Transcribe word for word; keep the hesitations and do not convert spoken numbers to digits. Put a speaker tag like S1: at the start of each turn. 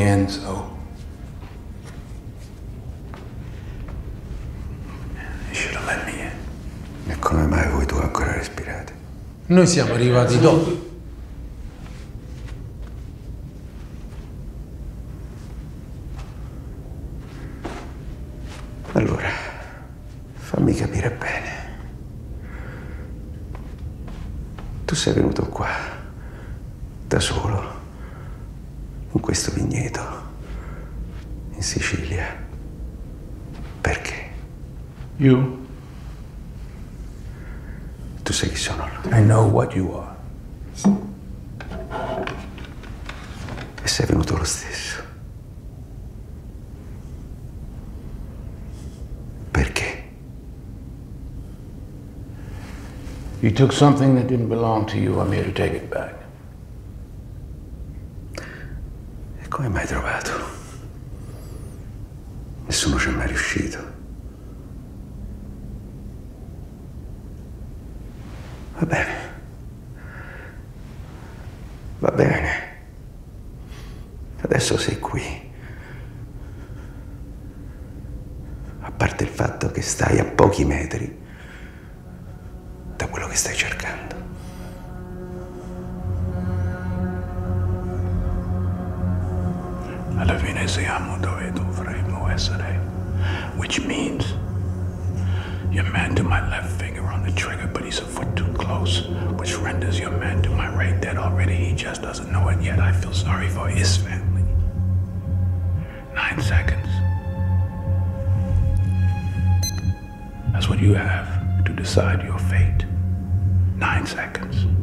S1: end, so... You should have let me in.
S2: E come mai voi due ancora respirate?
S1: Noi siamo arrivati dopo.
S2: Allora, fammi capire bene. Tu sei venuto qua, da solo, in questo vigneto, in Sicilia. Perché?
S1: You?
S2: Tu sai chi sono?
S1: I know what you are.
S2: E sei venuto lo stesso. Perché?
S1: You took something that didn't belong to you. I'm here to take it back.
S2: E come mai trovato? Nessuno ci è mai riuscito. Va bene. Va bene. Adesso sei qui. A parte il fatto che stai a pochi metri da quello che stai cercando.
S1: Alla fine siamo dove dovremmo essere, which means your man to my left finger on the trigger, but he's a foot too close, which renders your man to my right dead already. He just doesn't know it yet. I feel sorry for his family. Nine seconds. That's what you have to decide your fate. Nine seconds.